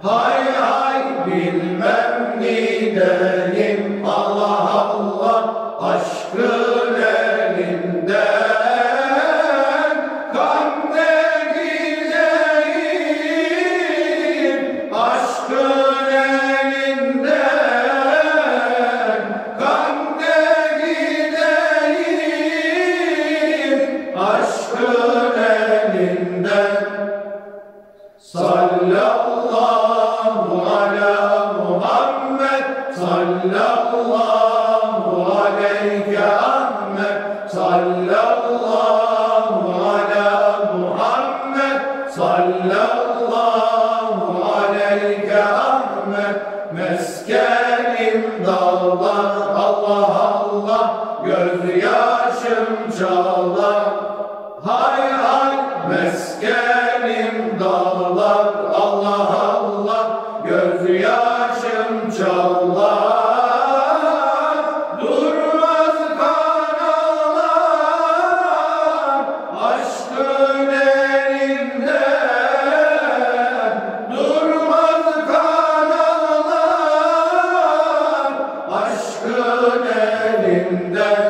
Hay hay bilmem ni deyim, Allah Allah aşkın elinden. Kan ne gideyim aşkın elinden. Kan ne gideyim aşkın elinden. Sallallahu ala Muhammed, sallallahu aleyke Ahmet, sallallahu ala Muhammed, sallallahu aleyke Ahmet. Meskenim dağlar, Allah Allah, gözyaşım çalar. Hay hay meskenim dağlar, Allah Allah, gözyaşım çalar. Durmaz kan ağlar aşkın elinden. Durmaz kan ağlar aşkın elinden.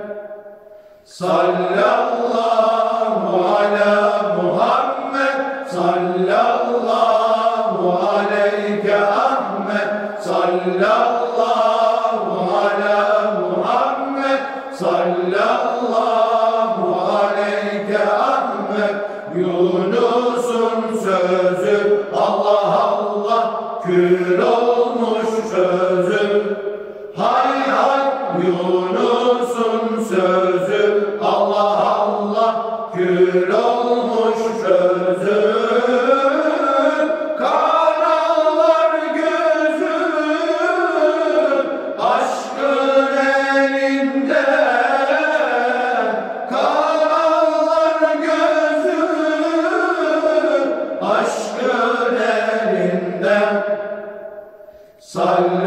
Sallallahu ala Muhammed, sallallahu aleyke Ahmet, sallallahu ala Muhammed, sallallahu aleyke Ahmet. Yunus'un sözü, Allah Allah, kül olmuş sözü. Hay hay Yunus'un sözü, Allah Allah, kül olmuş sözü. Kan ağlar gözü aşkın elinden. Kan ağlar gözü aşkın elinden.